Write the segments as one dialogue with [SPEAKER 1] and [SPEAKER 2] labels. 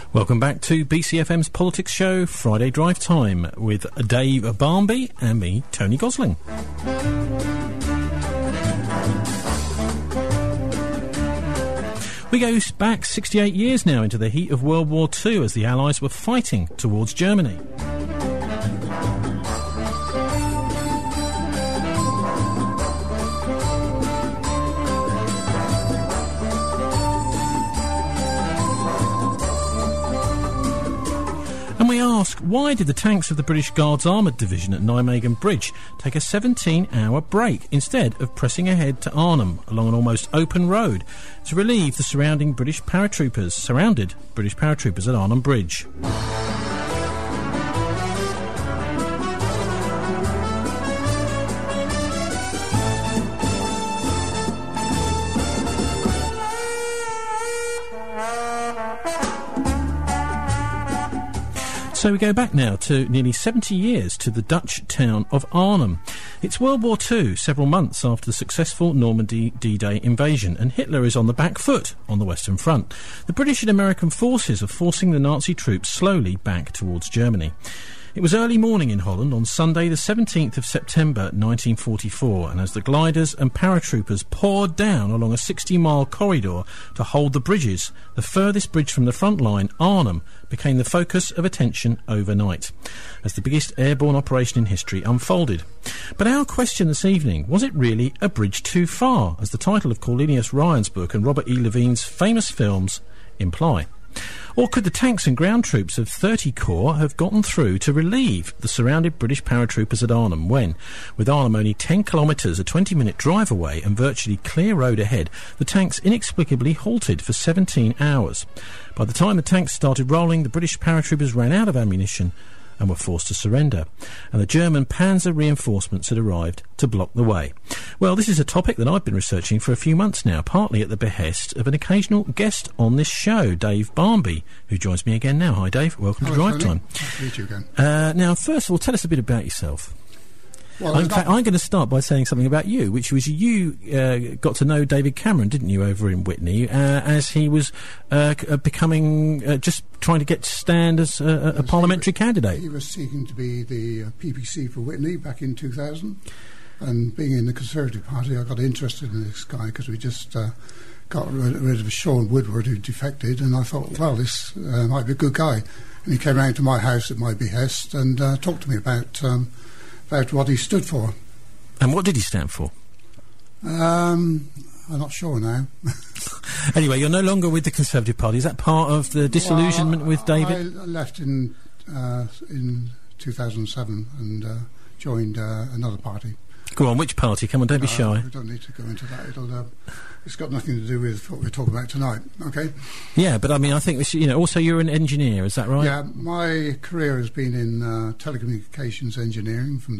[SPEAKER 1] Welcome back to BCfm's Politics Show, Friday Drive Time, with Dave Barnby and me, Tony Gosling. We go back 68 years now into the heat of World War II as the Allies were fighting towards Germany. And we ask, why did the tanks of the British Guards Armoured Division at Nijmegen Bridge take a 17-hour break instead of pressing ahead to Arnhem along an almost open road to relieve the surrounded British paratroopers at Arnhem Bridge? So we go back now to nearly 70 years to the Dutch town of Arnhem. It's World War II, several months after the successful Normandy D-Day invasion, and Hitler is on the back foot on the Western Front. The British and American forces are forcing the Nazi troops slowly back towards Germany. It was early morning in Holland on Sunday the 17th of September 1944, and as the gliders and paratroopers poured down along a 60-mile corridor to hold the bridges, the furthest bridge from the front line, Arnhem, became the focus of attention overnight, as the biggest airborne operation in history unfolded. But our question this evening, was it really a bridge too far, as the title of Cornelius Ryanâ's book and Robert E. Levineâ's famous films imply? Or could the tanks and ground troops of 30 Corps have gotten through to relieve the surrounded British paratroopers at Arnhem when, with Arnhem only 10 kilometres, a 20-minute drive away and virtually clear road ahead, the tanks inexplicably halted for 17 hours? By the time the tanks started rolling, the British paratroopers ran out of ammunition and were forced to surrender, and the German Panzer reinforcements had arrived to block the way. Well, this is a topic that I've been researching for a few months now, partly at the behest of an occasional guest on this show, Dave Barnby, who joins me again now. Hi, Dave. Welcome to Drive Time.
[SPEAKER 2] Nice to meet you again.
[SPEAKER 1] Now, first of all, tell us a bit about yourself.
[SPEAKER 2] Well,
[SPEAKER 1] in fact, I'm going to start by saying something about you, which was you got to know David Cameron, didn't you, over in Witney, as he was becoming, just trying to get to stand as a parliamentary candidate.
[SPEAKER 2] He was seeking to be the PPC for Witney back in 2000, and being in the Conservative Party, I got interested in this guy because we just got rid of Sean Woodward, who defected, and I thought, well, this might be a good guy. And he came round to my house at my behest and talked to me about what he stood for.
[SPEAKER 1] And what did he stand for?
[SPEAKER 2] I'm not sure now.
[SPEAKER 1] Anyway, you're no longer with the Conservative Party. Is that part of the disillusionment with David?
[SPEAKER 2] I left in 2007 and joined another party.
[SPEAKER 1] Go on, which party? Come on, don't be shy.
[SPEAKER 2] We don't need to go into that. It's got nothing to do with what we're talking about tonight, okay?
[SPEAKER 1] Yeah, but I mean, I think we should, also you're an engineer, is that right?
[SPEAKER 2] Yeah, my career has been in telecommunications engineering from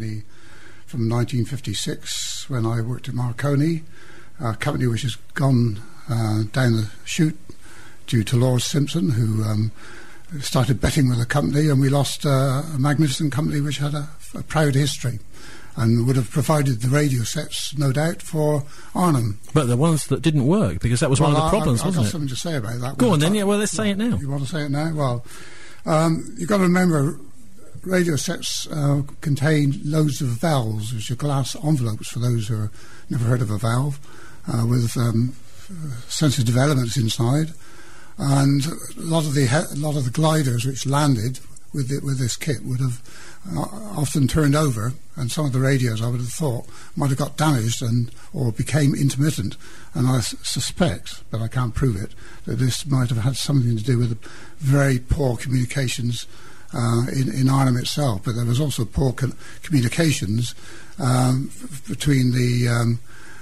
[SPEAKER 2] 1956, when I worked at Marconi, a company which has gone down the chute due to Lord Simpson, who started betting with the company, and we lost a magnificent company which had a proud history and would have provided the radio sets, no doubt, for Arnhem.
[SPEAKER 1] But the ones that didn't work, because that was one of the problems, wasn't it?
[SPEAKER 2] I've got something to say about that.
[SPEAKER 1] Go on then, let's say it now.
[SPEAKER 2] You want to say it now? Well, you've got to remember, radio sets contain loads of valves, which are glass envelopes, for those who have never heard of a valve, with sensitive elements inside. And a lot of the gliders which landed with this kit would have often turned over, and some of the radios, I would have thought, might have got damaged or became intermittent. And I suspect, but I can't prove it, that this might have had something to do with the very poor communications in Arnhem itself. But there was also poor communications between the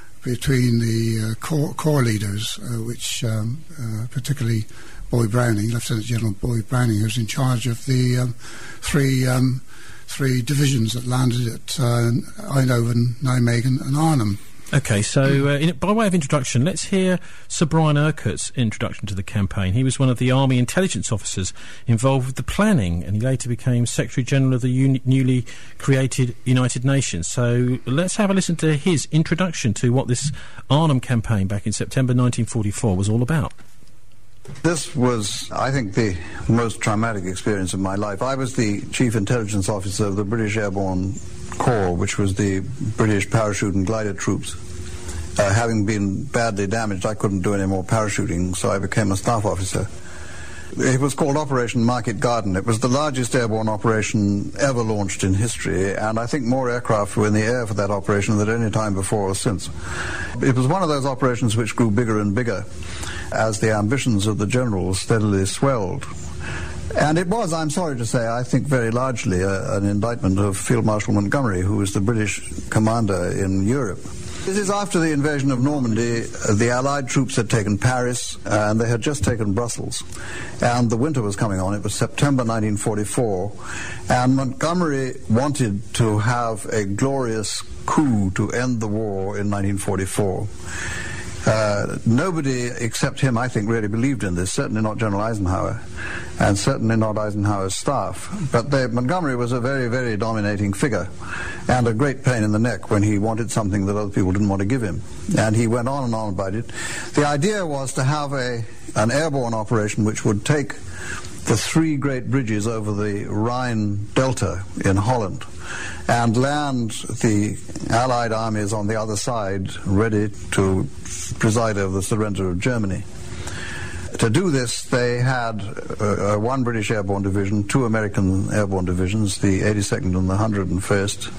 [SPEAKER 2] corps leaders, which particularly Boyd Browning, Lieutenant General Boyd Browning, who was in charge of the three divisions that landed at Eindhoven, Nijmegen and Arnhem.
[SPEAKER 1] OK, so by way of introduction, let's hear Sir Brian Urquhart's introduction to the campaign. He was one of the Army intelligence officers involved with the planning, and he later became Secretary-General of the newly created United Nations. So let's have a listen to his introduction to what this Arnhem campaign back in September 1944 was all about.
[SPEAKER 3] This was, I think, the most traumatic experience of my life. I was the chief intelligence officer of the British Airborne Corps, which was the British parachute and glider troops. Having been badly damaged, I couldn't do any more parachuting, so I became a staff officer. It was called Operation Market Garden. It was the largest airborne operation ever launched in history, and I think more aircraft were in the air for that operation than at any time before or since. It was one of those operations which grew bigger and bigger as the ambitions of the generals steadily swelled. And it was, I'm sorry to say, I think very largely an indictment of Field Marshal Montgomery, who was the British commander in Europe. This is after the invasion of Normandy. The Allied troops had taken Paris, and they had just taken Brussels. And the winter was coming on. It was September 1944. And Montgomery wanted to have a glorious coup to end the war in 1944. Nobody except him, I think, really believed in this, certainly not General Eisenhower, and certainly not Eisenhower's staff. But Montgomery was a very, very dominating figure, and a great pain in the neck when he wanted something that other people didn't want to give him. And he went on and on about it. The idea was to have an airborne operation which would take the three great bridges over the Rhine Delta in Holland and land the Allied armies on the other side ready to preside over the surrender of Germany. To do this, they had one British airborne division, two American airborne divisions, the 82nd and the 101st,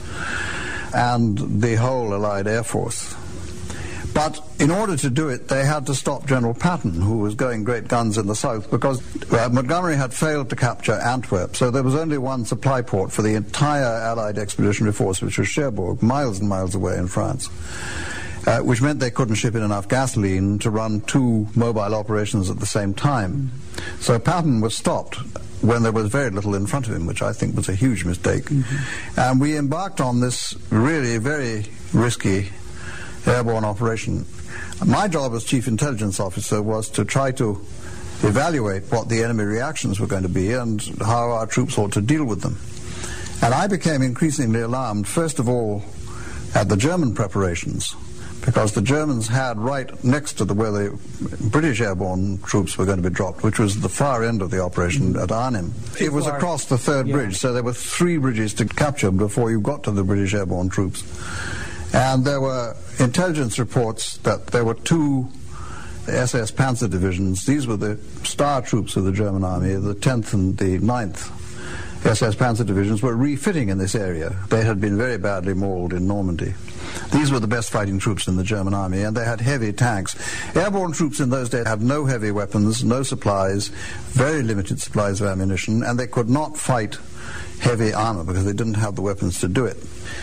[SPEAKER 3] and the whole Allied Air Force. But in order to do it, they had to stop General Patton, who was going great guns in the south, because Montgomery had failed to capture Antwerp, so there was only one supply port for the entire Allied Expeditionary Force, which was Cherbourg, miles and miles away in France, which meant they couldn't ship in enough gasoline to run two mobile operations at the same time. So Patton was stopped when there was very little in front of him, which I think was a huge mistake. Mm-hmm. And we embarked on this really very risky airborne operation. My job as chief intelligence officer was to try to evaluate what the enemy reactions were going to be and how our troops ought to deal with them. And I became increasingly alarmed, first of all, at the German preparations, because the Germans had right next to where the British airborne troops were going to be dropped, which was the far end of the operation at Arnhem. It was across the third bridge, so there were three bridges to capture before you got to the British airborne troops. And there were intelligence reports that there were two SS Panzer divisions. These were the star troops of the German army. The 10th and the 9th SS Panzer divisions were refitting in this area. They had been very badly mauled in Normandy. These were the best fighting troops in the German army, and they had heavy tanks. Airborne troops in those days had no heavy weapons, no supplies, very limited supplies of ammunition, and they could not fight heavy armor because they didn't have the weapons to do it.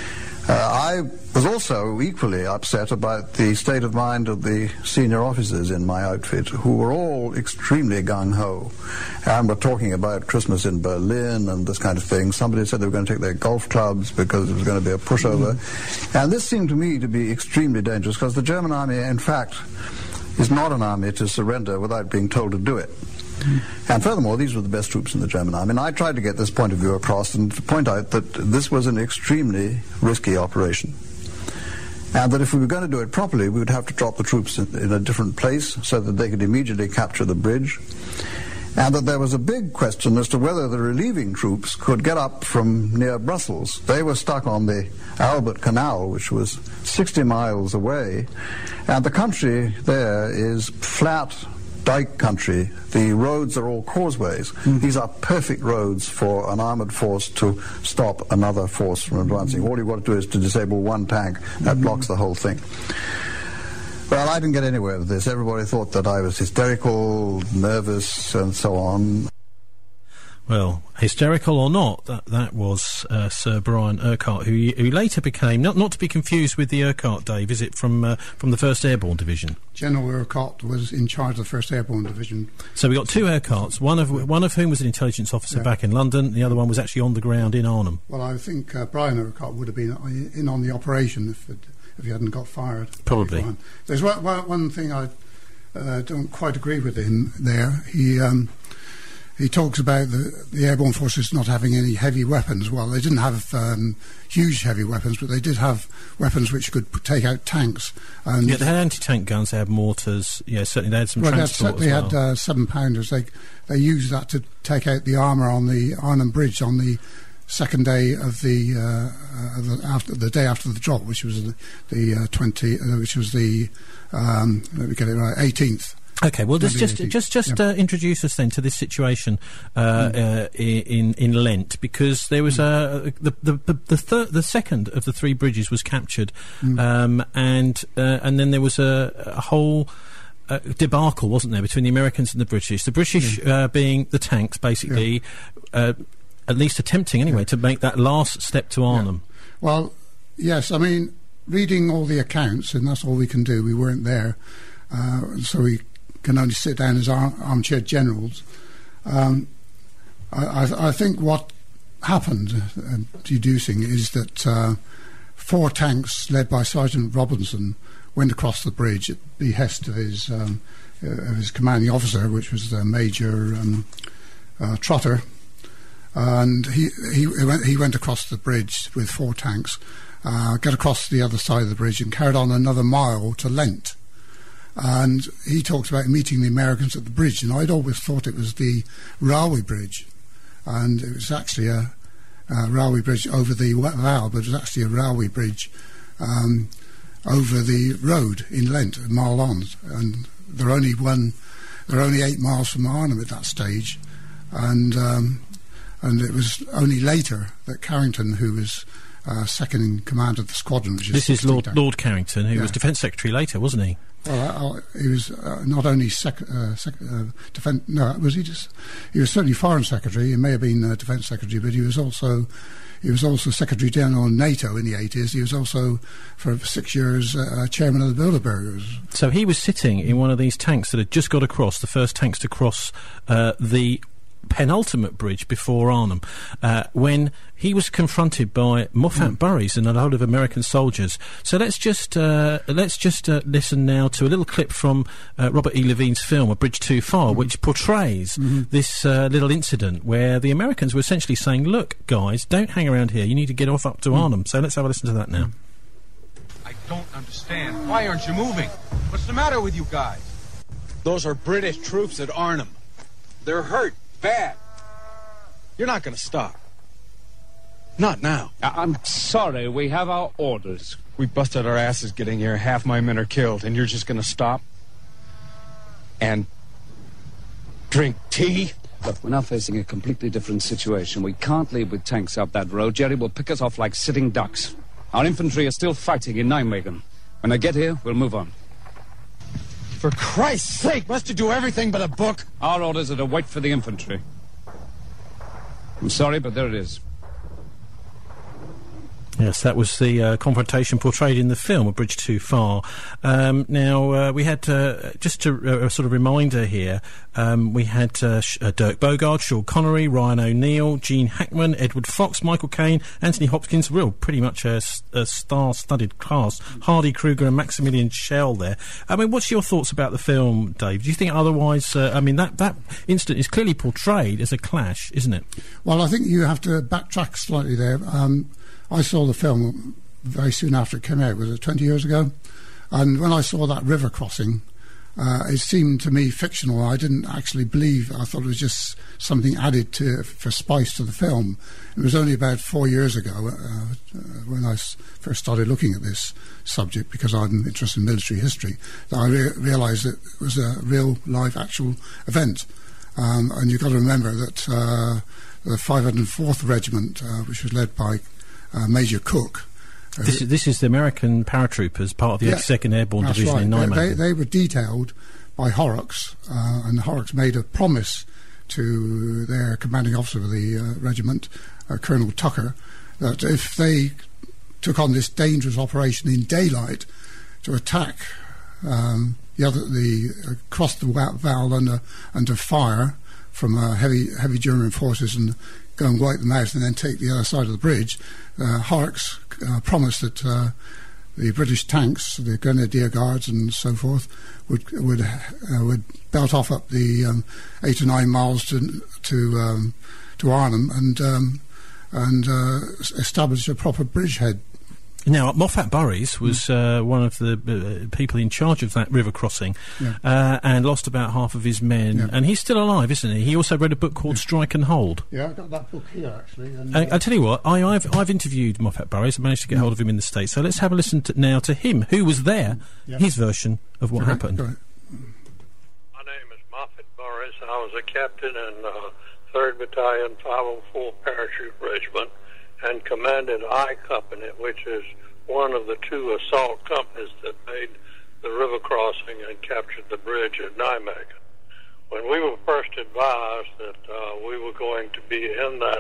[SPEAKER 3] I was also equally upset about the state of mind of the senior officers in my outfit, who were all extremely gung-ho and were talking about Christmas in Berlin and this kind of thing. Somebody said they were going to take their golf clubs because it was going to be a pushover. And this seemed to me to be extremely dangerous, because the German army, in fact, is not an army to surrender without being told to do it. And furthermore, these were the best troops in the German army. And I tried to get this point of view across and to point out that this was an extremely risky operation. And that if we were going to do it properly, we would have to drop the troops in a different place so that they could immediately capture the bridge. And that there was a big question as to whether the relieving troops could get up from near Brussels. They were stuck on the Albert Canal, which was 60 miles away. And the country there is flat dike country. The roads are all causeways. These are perfect roads for an armoured force to stop another force from advancing. All you've got to do is to disable one tank. That blocks the whole thing. Well, I didn't get anywhere with this. Everybody thought that I was hysterical, nervous, and so on.
[SPEAKER 1] Well, hysterical or not, that was Sir Brian Urquhart, who later became, not to be confused with the Urquhart, Dave, is it from the 1st Airborne Division?
[SPEAKER 2] General Urquhart was in charge of the 1st Airborne Division.
[SPEAKER 1] So we got two Urquharts, one of whom was an intelligence officer back in London, the other one was actually on the ground in Arnhem.
[SPEAKER 2] Well, I think Brian Urquhart would have been in on the operation if he hadn't got fired.
[SPEAKER 1] Probably.
[SPEAKER 2] There's one thing I don't quite agree with him there. he talks about the airborne forces not having any heavy weapons. Well, they didn't have huge heavy weapons, but they did have weapons which could take out tanks. And
[SPEAKER 1] they had anti-tank guns, they had mortars, certainly they had some transport
[SPEAKER 2] they
[SPEAKER 1] as well.
[SPEAKER 2] They had 7-pounders. They used that to take out the armour on the Arnhem Bridge on the second day of the day after the drop, which was the 18th.
[SPEAKER 1] Okay, well, just introduce us then to this situation in Lent, because there was the second of the 3 bridges was captured, and then there was a whole debacle, wasn't there, between the Americans and the British? The British being the tanks, basically, at least attempting anyway to make that last step to Arnhem.
[SPEAKER 2] Yeah. Well, yes, I mean, reading all the accounts, and that's all we can do. We weren't there, so we can only sit down as armchair generals. I think what happened, deducing, is that 4 tanks led by Sergeant Robinson went across the bridge at behest of his commanding officer, which was Major Trotter, and he went across the bridge with 4 tanks, got across the other side of the bridge and carried on another mile to Lent. And he talks about meeting the Americans at the bridge, and I'd always thought it was the railway bridge, and it was actually a railway bridge over the Val, but it was actually a railway bridge over the road in Lent, a mile on, and they're only 8 miles from Arnhem at that stage, and it was only later that Carrington, who was second in command of the squadron, which
[SPEAKER 1] this is Lord Carrington, who was Defence Secretary later, wasn't he?
[SPEAKER 2] Well, he was not only defence. No, was he just? He was certainly Foreign Secretary. He may have been Defence Secretary, but he was also Secretary General of NATO in the 80s. He was also, for 6 years, Chairman of the Bilderbergers.
[SPEAKER 1] So he was sitting in one of these tanks that had just got across, the first tanks to cross the penultimate bridge before Arnhem, when he was confronted by Moffatt Burriss and a load of American soldiers. So let's just listen now to a little clip from Robert E. Levine's film A Bridge Too Farâ, which portrays this little incident where the Americans were essentially saying, look, guys, don't hang around here, you need to get off up to Arnhem. So let's have a listen to that now.
[SPEAKER 4] I don't understand. Why aren't you moving? What's the matter with you guys? Those are British troops at Arnhem. They're hurt. Bad. You're not going to stop. Not now.
[SPEAKER 5] I'm sorry, we have our orders.
[SPEAKER 4] We busted our asses getting here. Half my men are killed, and you're just going to stop? And drink tea?
[SPEAKER 5] Look, we're now facing a completely different situation. We can't leave with tanks up that road. Jerry will pick us off like sitting ducks. Our infantry are still fighting in Nijmegen. When they get here, we'll move on.
[SPEAKER 4] For Christ's sake, must you do everything but a book?
[SPEAKER 5] Our orders are to wait for the infantry. I'm sorry, but there it is.
[SPEAKER 1] Yes, that was the confrontation portrayed in the film, A Bridge Too Farâ. Now, we had, just a sort of reminder here, we had Dirk Bogarde, Sean Connery, Ryan O'Neill, Gene Hackman, Edward Fox, Michael Caine, Anthony Hopkins, pretty much a star-studded cast, Hardy Kruger and Maximilian Schell there. I mean, what's your thoughts about the film, Dave? Do you think otherwise, that incident is clearly portrayed as a clash, isn't it?
[SPEAKER 2] Well, I think you have to backtrack slightly there. I saw the film very soon after it came out. Was it 20 years ago? And when I saw that river crossing, it seemed to me fictional. I didn't actually believe. I thought it was just something added for spice to the film. It was only about 4 years ago when I first started looking at this subject, because I'm interested in military history, that I realised it was a real, live, actual event. And you've got to remember that the 504th Regiment, which was led by Major Cook.
[SPEAKER 1] This is the American paratroopers, part of the 82nd Airborne Division in Nijmegen.
[SPEAKER 2] They were detailed by Horrocks, and Horrocks made a promise to their commanding officer of the regiment, Colonel Tucker, that if they took on this dangerous operation in daylight to attack across the Val under fire from heavy German forces and go and wipe them out and then take the other side of the bridge, Horrocks promised that the British tanks, the Grenadier Guards and so forth, would belt off up the 8 or 9 miles to Arnhem and establish a proper bridgehead.
[SPEAKER 1] Now, Moffatt Burriss was one of the people in charge of that river crossing, and lost about half of his men. Yeah. And he's still alive, isn't he? He also wrote a book called Strike and Hold.
[SPEAKER 2] Yeah, I've got that book here, actually. And,
[SPEAKER 1] I tell you what, I've interviewed Moffatt Burriss. I managed to get hold of him in the States. So let's have a listen now to him, who was there, his version of what happened.
[SPEAKER 6] My name is Moffatt Burriss. I was a captain in 3rd Battalion, 504 Parachute Regiment, and commanded I Company, which is one of the 2 assault companies that made the river crossing and captured the bridge at Nijmegen. When we were first advised that we were going to be in that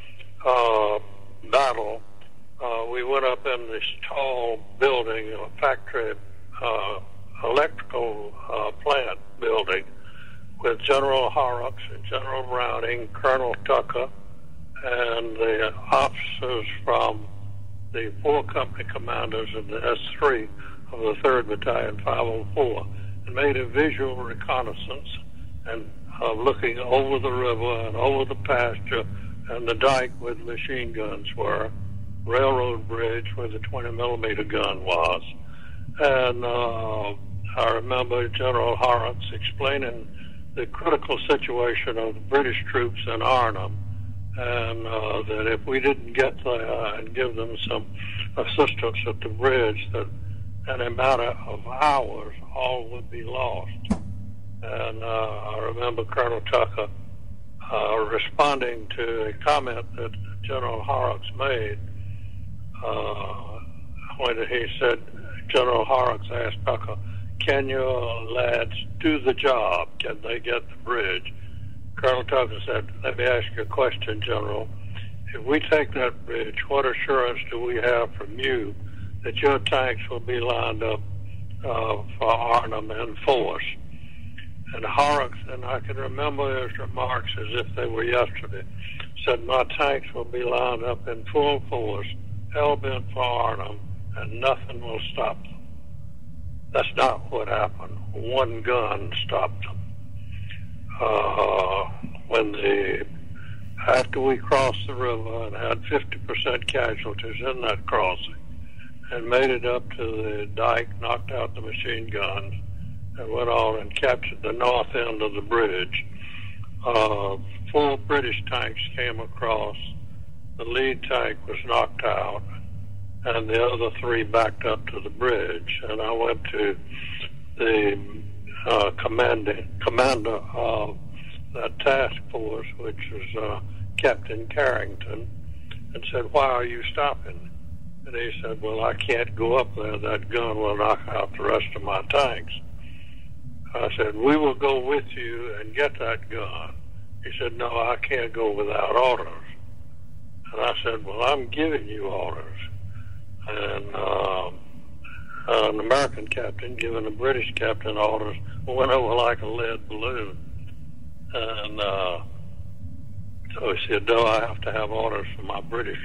[SPEAKER 6] battle, we went up in this tall building, a factory electrical plant building, with General Horrocksâ and General Browning, Colonel Tucker, and the officers from the 4 company commanders of the S3 of the 3rd Battalion, 504, and made a visual reconnaissance and looking over the river and over the pasture and the dike where the machine guns were, railroad bridge where the 20-millimeter gun was. And I remember General Horrocksâ explaining the critical situation of the British troops in Arnhem, and that if we didn't get there and give them some assistance at the bridge, that in a matter of hours, all would be lost. And I remember Colonel Tucker responding to a comment that General Horrocksâ made when he said, General Horrocksâ asked Tucker, "Can your lads do the job? Can they get the bridge?" Colonel Tucker said, "Let me ask you a question, General. If we take that bridge, what assurance do we have from you that your tanks will be lined up for Arnhem in force?" And Horrocksâ, and I can remember his remarks as if they were yesterday, said, "My tanks will be lined up in full force, hell-bent for Arnhem, and nothing will stop them." That's not what happened. One gun stopped them. After we crossed the river and had 50% casualties in that crossing and made it up to the dike, knocked out the machine guns, and went on and captured the north end of the bridge, 4 British tanks came across. The lead tank was knocked out, and the other 3 backed up to the bridge. And I went to the commander of that task force, which was Captain Carrington, and said, "Why are you stopping?" And he said, "Well, I can't go up there. That gun will knock out the rest of my tanks." I said, "We will go with you and get that gun." He said, "No, I can't go without orders." And I said, "Well, I'm giving you orders." And an American captain giving a British captain orders went over like a lead balloon. And so he said, "No, I have to have orders from my British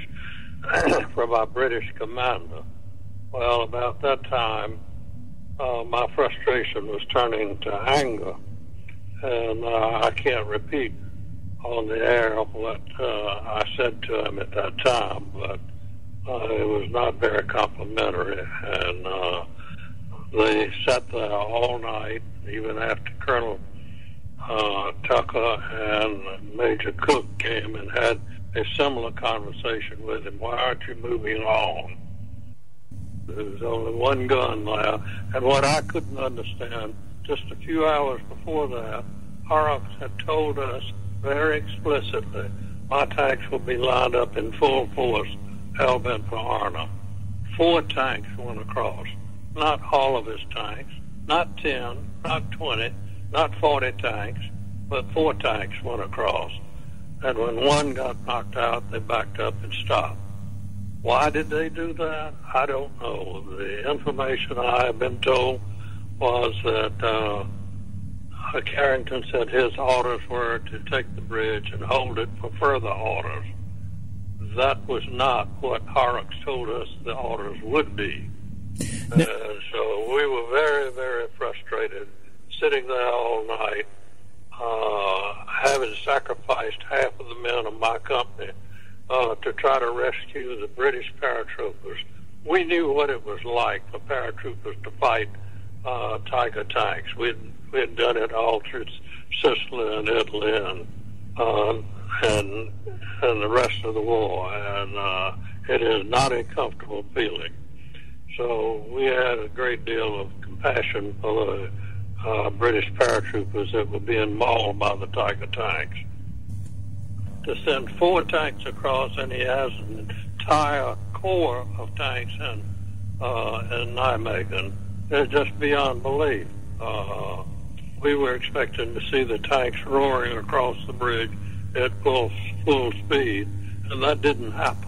[SPEAKER 6] commander." Well, about that time, my frustration was turning to anger, and I can't repeat on the air what I said to him at that time, but it was not very complimentary, and they sat there all night, even after Colonel Tucker and Major Cook came and had a similar conversation with him. "Why aren't you moving on?" There was only one gun there, and what I couldn't understand, just a few hours before that, Horrocksâ had told us very explicitly, "My tanks will be lined up in full force, hell-bent for Arnhem." 4 tanks went across, not all of his tanks, not 10, not 20, not 40 tanks, but 4 tanks went across. And when one got knocked out, they backed up and stopped. Why did they do that? I don't know. The information I have been told was that Carrington said his orders were to take the bridge and hold it for further orders. That was not what Horrocksâ told us the orders would be. And so we were very, very frustrated, sitting there all night, having sacrificed half of the men of my company to try to rescue the British paratroopers. We knew what it was like for paratroopers to fight Tiger tanks. We had done it all through Sicily and Italy and the rest of the war, and it is not a comfortable feeling. So we had a great deal of compassion for the British paratroopers that were being mauled by the Tiger tanks. To send 4 tanks across, and he has an entire corps of tanks in Nijmegen, they're just beyond belief. We were expecting to see the tanks roaring across the bridge at full speed, and that didn't happen.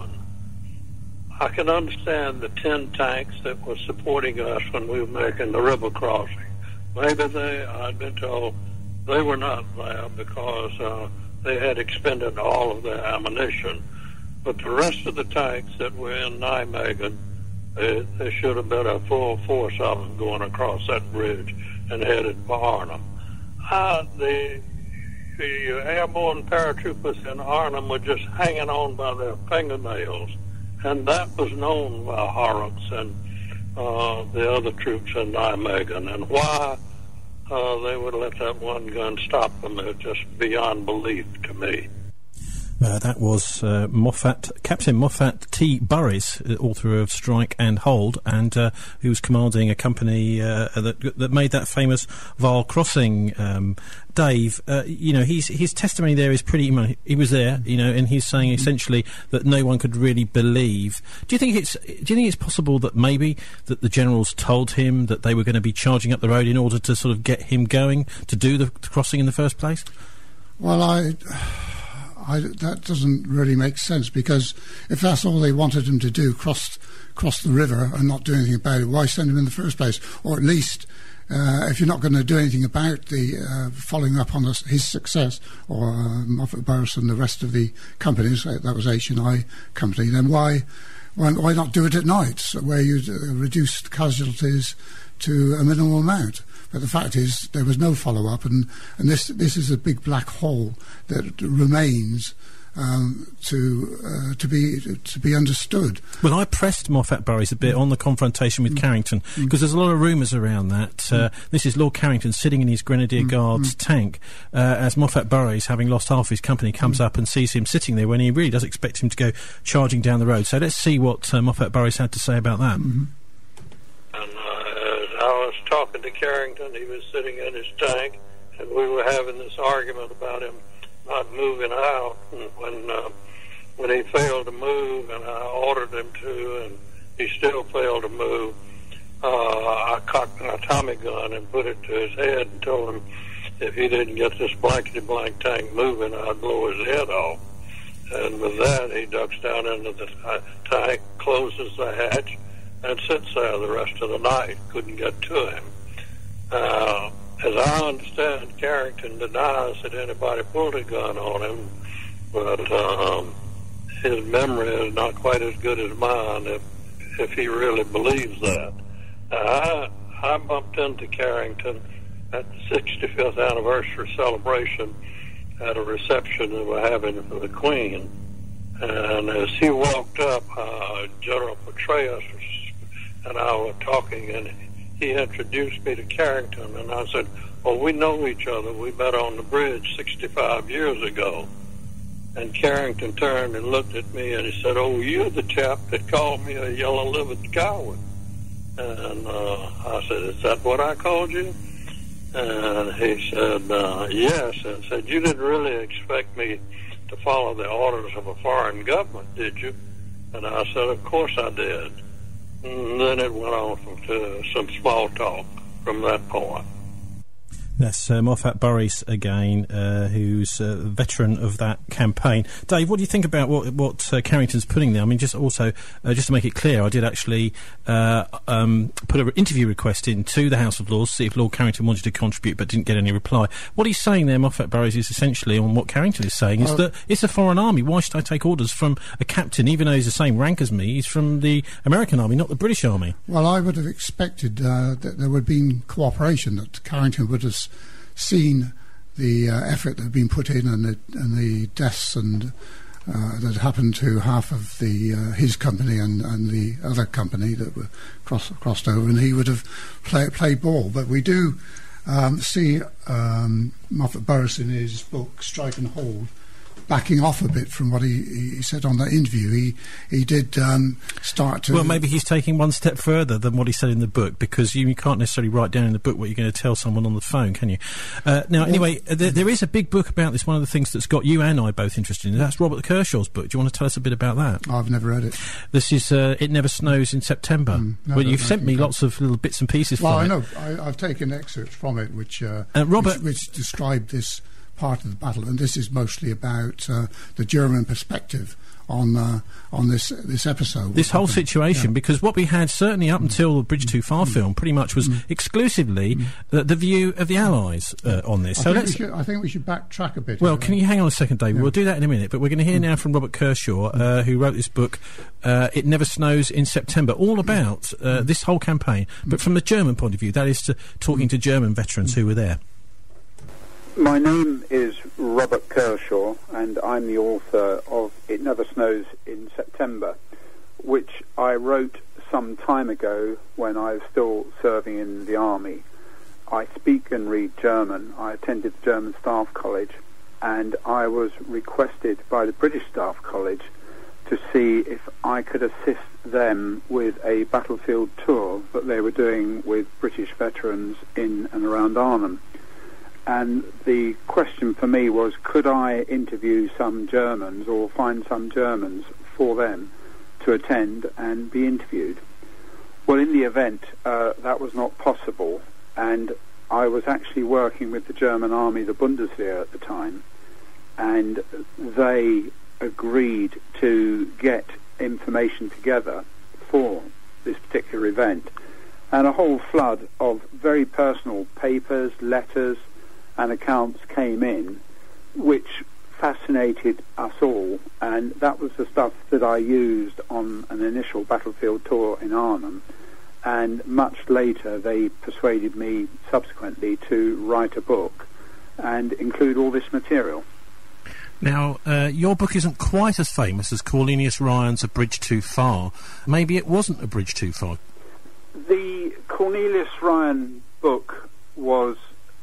[SPEAKER 6] I can understand the 10 tanks that were supporting us when we were making the river crossing. Maybe I'd been told they were not there because they had expended all of their ammunition. But the rest of the tanks that were in Nijmegen, there should have been a full force of them going across that bridge and headed for Arnhem. The airborne paratroopers in Arnhem were just hanging on by their fingernails, and that was known by Horrocks and the other troops in Nijmegen. And why they would let that one gun stop them is just beyond belief to me.
[SPEAKER 1] That was Captain Moffatt Burriss, author of Strike and Hold, and who was commanding a company that made that famous Vaal crossing. Dave, his testimony there is pretty. He was there, and he's saying essentially that no one could really believe. Do you think it's possible that maybe that the generals told him that they were going to be charging up the road in order to sort of get him going to do the crossing in the first place?
[SPEAKER 2] Well, that doesn't really make sense, because if that's all they wanted him to do, cross the river and not do anything about it, why send him in the first place? Or at least, if you're not going to do anything about the following up on his success, or Moffatt Burriss and the rest of the companies, that was H&I company, then why not do it at night, where you'd reduce casualties to a minimal amount? But the fact is, there was no follow-up, and this is a big black hole that remains to be understood. Well,
[SPEAKER 1] I pressed Moffatt Burriss a bit on the confrontation with Carrington, because there's a lot of rumours around that. This is Lord Carrington sitting in his Grenadier Guards tank as Moffatt Burriss, having lost half his company, comes up and sees him sitting there when he really does expect him to go charging down the road. So let's see what Moffatt Burriss had to say about that.
[SPEAKER 6] I was talking to Carrington. He was sitting in his tank, and we were having this argument about him not moving out. And when he failed to move, and I ordered him to, and he still failed to move, I cocked my Tommy gun and put it to his head and told him if he didn't get this blankety-blank tank moving, I'd blow his head off. And with that, he ducks down into the tank, closes the hatch, and sits there the rest of the night. Couldn't get to him. As I understand, Carrington denies that anybody pulled a gun on him, but his memory is not quite as good as mine if he really believes that. I bumped into Carrington at the 65th anniversary celebration at a reception that we're having for the Queen. And as he walked up, General Petraeus and I were talking, and he introduced me to Carrington, and I said, well, we know each other. We met on the bridge 65 years ago. And Carrington turned and looked at me, and he said, oh, you're the chap that called me a yellow-livered coward. And I said, is that what I called you? And he said, yes. And said, you didn't really expect me to follow the orders of a foreign government, did you? And I said, of course I did. And then it went on to some small talk from that point.
[SPEAKER 1] That's Moffatt Burriss again, who's a veteran of that campaign. Dave, what do you think about what Carrington's putting there? I mean, just to make it clear, I did actually put an interview request in to the House of Lords to see if Lord Carrington wanted to contribute, but didn't get any reply. What he's saying there, Moffatt Burriss, is essentially on what Carrington is saying, is that it's a foreign army. Why should I take orders from a captain, even though he's the same rank as me? He's from the American army, not the British army. Well,
[SPEAKER 2] I would have expected that there would have been cooperation, that Carrington would have seen the effort that had been put in and the deaths and that happened to half of his company and the other company that were crossed over, and he would have played ball. But we do see Moffatt Burriss in his book Strike and Hold backing off a bit from what he said on that interview. He did start to...
[SPEAKER 1] Well, maybe he's taking one step further than what he said in the book, because you can't necessarily write down in the book what you're going to tell someone on the phone, can you? Anyway, there is a big book about this. One of the things that's got you and I both interested in, that's Robert Kershaw's book. Do you want to tell us a bit about that?
[SPEAKER 2] I've never read it.
[SPEAKER 1] This is It Never Snows in September. Well, you've sent me lots of little bits and pieces from it.
[SPEAKER 2] Well, I know. I've taken excerpts from it which describe this part of the battle, and this is mostly about the German perspective on this episode.
[SPEAKER 1] This whole situation, because what we had, certainly up until the Bridge Too Farâ film, pretty much was exclusively the view of the Allies on this.
[SPEAKER 2] I think we should backtrack a bit.
[SPEAKER 1] Well, can you hang on a second, David? Yeah. We'll do that in a minute, but we're going to hear now from Robert Kershaw, who wrote this book, It Never Snows in September, all about this whole campaign, but from the German point of view, that is talking to German veterans who were there.
[SPEAKER 7] My name is Robert Kershaw, and I'm the author of It Never Snows in September, which I wrote some time ago when I was still serving in the army. I speak and read German. I attended the German Staff College, and I was requested by the British Staff College to see if I could assist them with a battlefield tour that they were doing with British veterans in and around Arnhem. And the question for me was, could I interview some Germans or find some Germans for them to attend and be interviewed? Well, in the event, that was not possible, and I was actually working with the German army, the Bundeswehr at the time, and they agreed to get information together for this particular event. And a whole flood of very personal papers, letters, and accounts came in, which fascinated us all, and that was the stuff that I used on an initial battlefield tour in Arnhem, and much later they persuaded me subsequently to write a book and include all this material.
[SPEAKER 1] Now, your book isn't quite as famous as Cornelius Ryanâ's A Bridge Too Farâ. Maybe it wasn't A Bridge Too Far.
[SPEAKER 7] The Cornelius Ryanâ book was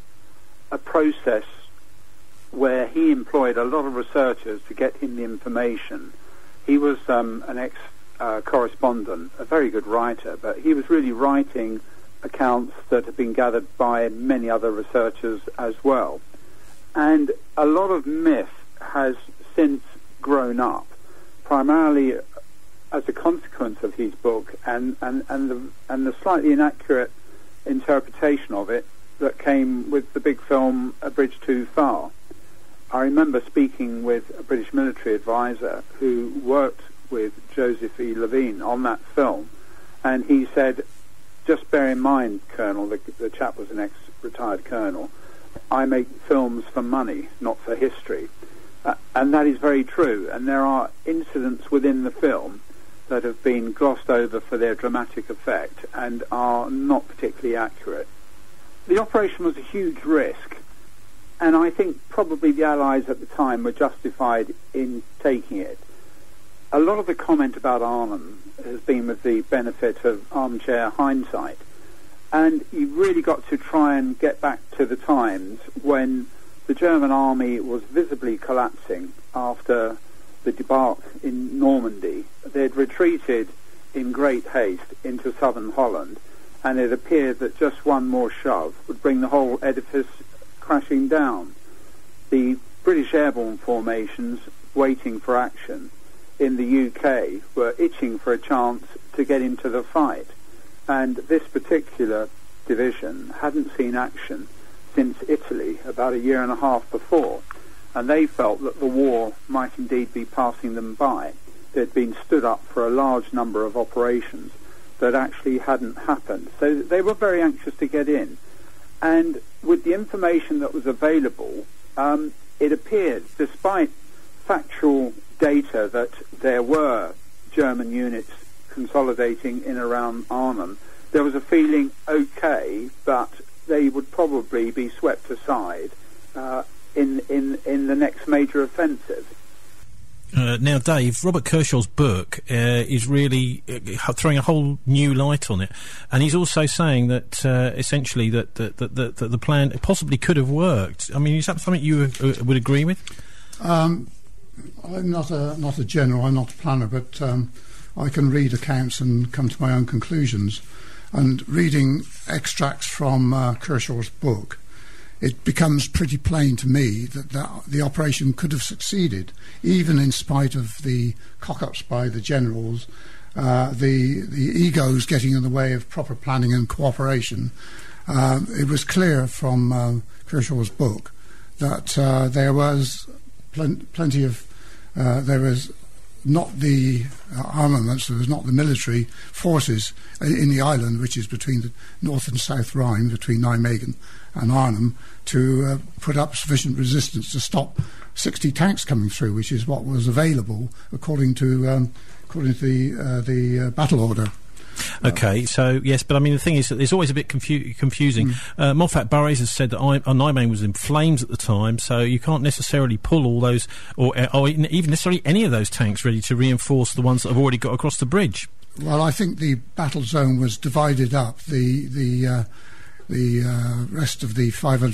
[SPEAKER 7] a process where he employed a lot of researchers to get him the information. He was an ex-correspondent, a very good writer, but he was really writing accounts that have been gathered by many other researchers as well. And a lot of myth has since grown up, primarily as a consequence of his book and the slightly inaccurate interpretation of it that came with the big film A Bridge Too Farâ. I remember speaking with a British military advisor who worked with Joseph E. Levineâ on that film, and he said, just bear in mind, Colonel, the chap was an ex-retired colonel, I make films for money, not for history. And that is very true, and there are incidents within the film that have been glossed over for their dramatic effect and are not particularly accurate. The operation was a huge risk, and I think probably the Allies at the time were justified in taking it. A lot of the comment about Arnhem has been with the benefit of armchair hindsight, and you've really got to try and get back to the times when the German army was visibly collapsing after the debacle in Normandy. They had retreated in great haste into southern Holland, and it appeared that just one more shove would bring the whole edifice crashing down. The British airborne formations waiting for action in the UK were itching for a chance to get into the fight, and this particular division hadn't seen action since Italy about a year and a half before, and they felt that the war might indeed be passing them by. They'd been stood up for a large number of operations that actually hadn't happened. So they were very anxious to get in. And with the information that was available, it appeared, despite factual data, that there were German units consolidating in around Arnhem, there was a feeling, okay, but they would probably be swept aside in the next major offensive.
[SPEAKER 1] Now, Dave, Robert Kershaw's book is really throwing a whole new light on it, and he's also saying that essentially that the plan possibly could have worked. I mean, is that something you would agree with? I'm
[SPEAKER 2] not a general, I'm not a planner, but I can read accounts and come to my own conclusions. And reading extracts from Kershaw's book, it becomes pretty plain to me that the operation could have succeeded, even in spite of the cock-ups by the generals, the egos getting in the way of proper planning and cooperation. It was clear from Kershaw's book that there was plenty of... there was not the armaments, there was not the military forces in the island, which is between the North and South Rhine, between Nijmegen and Arnhem, to put up sufficient resistance to stop 60 tanks coming through, which is what was available according to the battle order.
[SPEAKER 1] Okay, so yes, but I mean the thing is that there's always a bit confusing. Moffatt Burriss has said that Nijmegen was in flames at the time, so you can't necessarily pull all those, or even necessarily any of those tanks ready to reinforce the ones that have already got across the bridge. Well,
[SPEAKER 2] I think the battle zone was divided up. The rest of the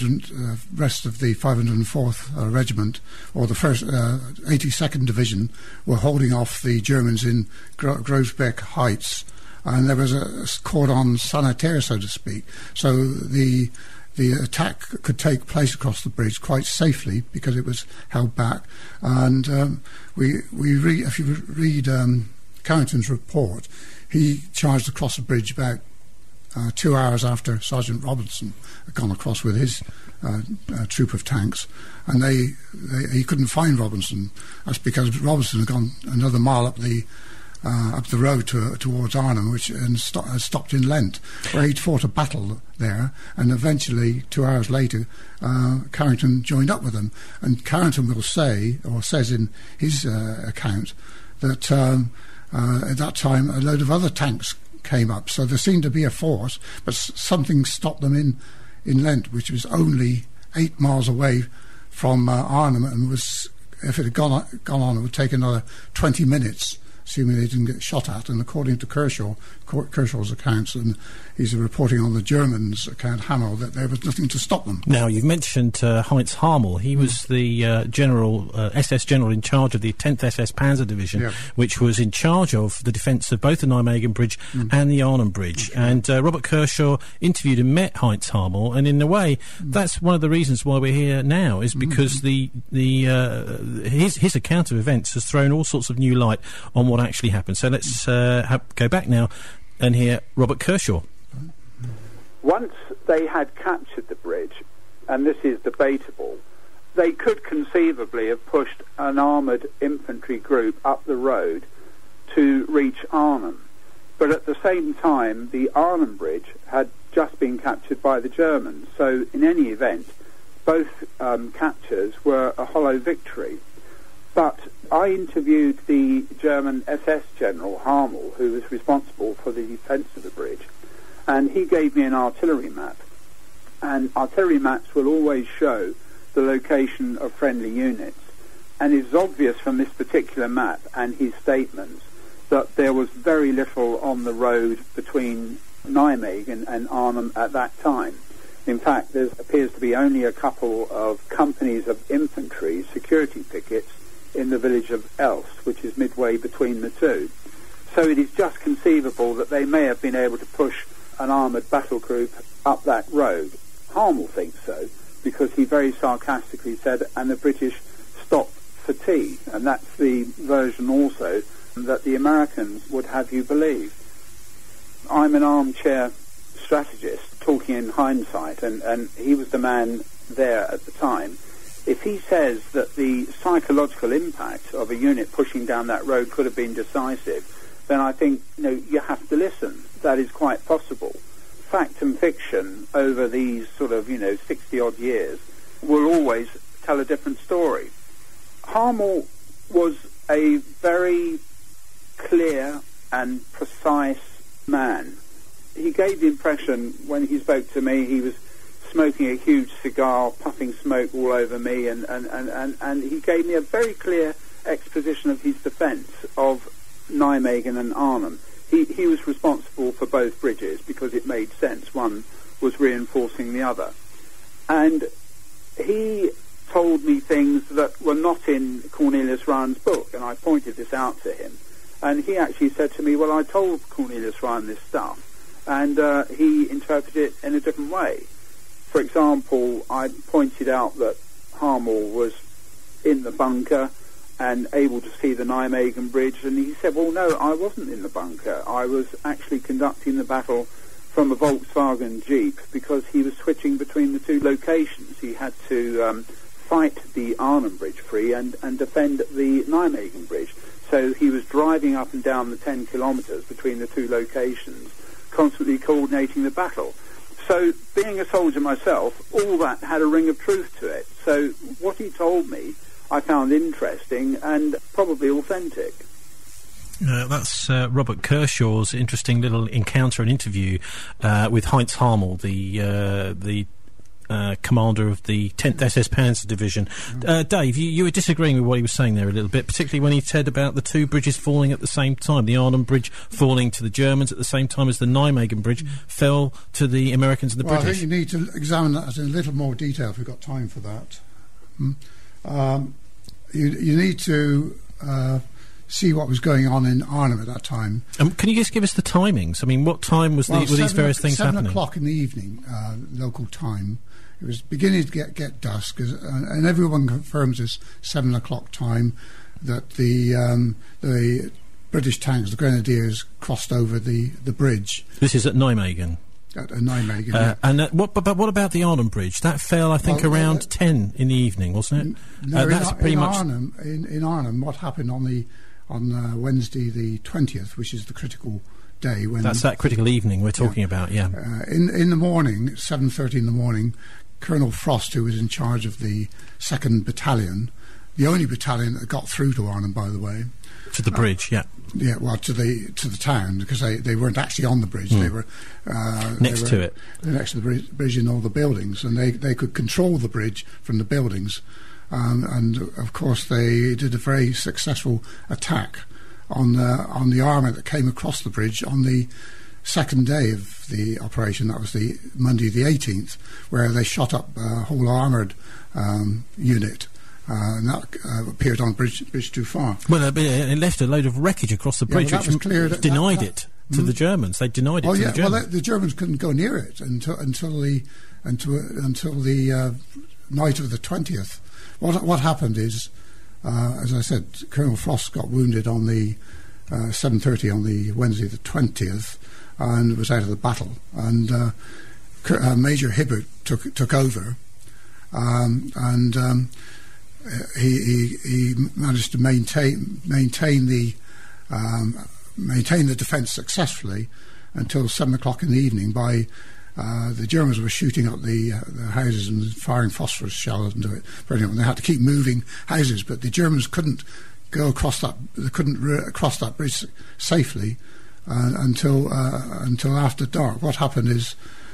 [SPEAKER 2] 504th Regiment, or the first 82nd Division, were holding off the Germans in Grosbeck Heights, and there was a cordon sanitaire, so to speak. So the attack could take place across the bridge quite safely because it was held back. And if you read Carrington's report, he charged across the bridge about 2 hours after Sergeant Robinson had gone across with his troop of tanks, and he couldn't find Robinson. That's because Robinson had gone another mile up the road towards Arnhem, which stopped in Lent, where he'd fought a battle there, and eventually 2 hours later Carrington joined up with them. And Carrington will say, or says in his account, that at that time a load of other tanks came up, so there seemed to be a force, but something stopped them in Lent, which was only 8 miles away from Arnhem, and was, if it had gone on, it would take another 20 minutes, assuming they didn't get shot at. And according to Kershaw's accounts, and he's reporting on the Germans' account, Hamel, that there was nothing to stop them.
[SPEAKER 1] Now, you've mentioned Heinz Hamel. He was the SS general in charge of the 10th SS Panzer Division, which was in charge of the defence of both the Nijmegen Bridge and the Arnhem Bridge. Okay. And Robert Kershaw interviewed and met Heinz Hamel, and in a way, that's one of the reasons why we're here now, is because his account of events has thrown all sorts of new light on what actually happened. So let's go back now and hear Robert Kershaw.
[SPEAKER 7] Once they had captured the bridge, and this is debatable, they could conceivably have pushed an armoured infantry group up the road to reach Arnhem. But at the same time, the Arnhem Bridge had just been captured by the Germans, so in any event, both captures were a hollow victory. But I interviewed the German SS General Hamel, who was responsible for the defence of the bridge, and he gave me an artillery map. And artillery maps will always show the location of friendly units. And it's obvious from this particular map and his statements that there was very little on the road between Nijmegen and Arnhem at that time. In fact, there appears to be only a couple of companies of infantry, security pickets, in the village of Elst, which is midway between the two. So it is just conceivable that they may have been able to push an armoured battle group up that road. Hamel thinks so, because he very sarcastically said, and the British stopped for tea, and that's the version also that the Americans would have you believe. I'm an armchair strategist talking talking in hindsight, and he was the man there at the time. If he says that the psychological impact of a unit pushing down that road could have been decisive, then I think, you have to listen. That is quite possible. Fact and fiction over these sort of, 60-odd years will always tell a different story. Harmel was a very clear and precise man. He gave the impression, when he spoke to me, he was smoking a huge cigar, puffing smoke all over me, and he gave me a very clear exposition of his defence of Nijmegen and Arnhem. He was responsible for both bridges because it made sense. One was reinforcing the other. And he told me things that were not in Cornelius Ryanâ's book, and I pointed this out to him. And he actually said to me, well, I told Cornelius Ryanâ this stuff, and he interpreted it in a different way. For example, I pointed out that Harmel was in the bunker and able to see the Nijmegen bridge, and he said, well, no, I wasn't in the bunker. I was actually conducting the battle from a Volkswagen Jeep because he was switching between the two locations. He had to fight the Arnhem Bridge free and defend the Nijmegen Bridge. So he was driving up and down the 10 kilometres between the two locations, constantly coordinating the battle. So, being a soldier myself, all that had a ring of truth to it. So, what he told me, I found interesting and probably authentic.
[SPEAKER 1] That's Robert Kershaw's interesting little encounter and interview with Heinz Harmel, the commander of the 10th SS Panzer Division. Dave, you were disagreeing with what he was saying there a little bit, particularly when he said about the two bridges falling at the same time. The Arnhem Bridge falling to the Germans at the same time as the Nijmegen Bridge fell to the Americans and the British.
[SPEAKER 2] I think you need to examine that in a little more detail if we've got time for that. You need to see what was going on in Arnhem at that time.
[SPEAKER 1] Can you just give us the timings? I mean, what time were these various things happening?
[SPEAKER 2] 7 o'clock in the evening, local time. It was beginning to get dusk, and everyone confirms this 7 o'clock time that the British tanks, the Grenadiers, crossed over the bridge.
[SPEAKER 1] This is at Nijmegen.
[SPEAKER 2] At Nijmegen, yeah.
[SPEAKER 1] And what about the Arnhem Bridge? That fell, I think, around 10 in the evening, wasn't it?
[SPEAKER 2] No,
[SPEAKER 1] that's pretty much
[SPEAKER 2] Arnhem. In Arnhem, what happened on Wednesday the 20th, which is the critical day when
[SPEAKER 1] that's that critical evening we're talking about. Yeah.
[SPEAKER 2] In the morning, 7:30 in the morning, Colonel Frost, who was in charge of the 2nd Battalion, the only battalion that got through to Arnhem, by the way,
[SPEAKER 1] to the bridge, to
[SPEAKER 2] the town, because they weren't actually on the bridge. They were
[SPEAKER 1] next to it,
[SPEAKER 2] next to the bridge in all the buildings, and they could control the bridge from the buildings. And of course, they did a very successful attack on the army that came across the bridge on the second day of the operation. That was the Monday the 18th, where they shot up a whole armoured unit. And that appeared on Bridge Too Farâ.
[SPEAKER 1] Well, it left a load of wreckage across the bridge, which denied it to the Germans. They denied it to the Germans.
[SPEAKER 2] Well, the Germans couldn't go near it until the night of the 20th. What happened is, as I said, Colonel Frost got wounded on the 7:30 on the Wednesday the 20th, and was out of the battle. And Major Hibbert took over, and he managed to maintain the defence successfully until 7 o'clock in the evening. By the Germans were shooting up the houses and firing phosphorus shells into it. They had to keep moving houses, but the Germans couldn't go across that. They couldn't cross that bridge safely until after dark. What happened is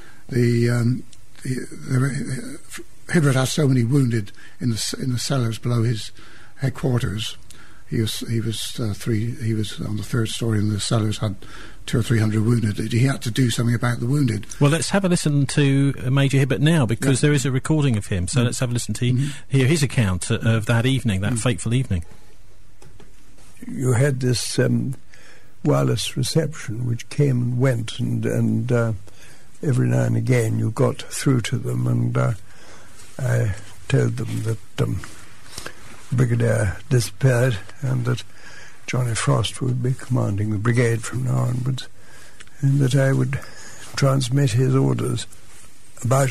[SPEAKER 2] Hibbert had so many wounded in the cellars below his headquarters. He was on the third story, and the cellars had 200 or 300 wounded. He had to do something about the wounded.
[SPEAKER 1] Well, let's have a listen to Major Hibbert now, because there is a recording of him. So let's have a listen to hear his account of that evening, that fateful evening.
[SPEAKER 8] You had this wireless reception which came and went, and every now and again you got through to them, and I told them that Brigadier disappeared and that Johnny Frost would be commanding the brigade from now onwards, and that I would transmit his orders. about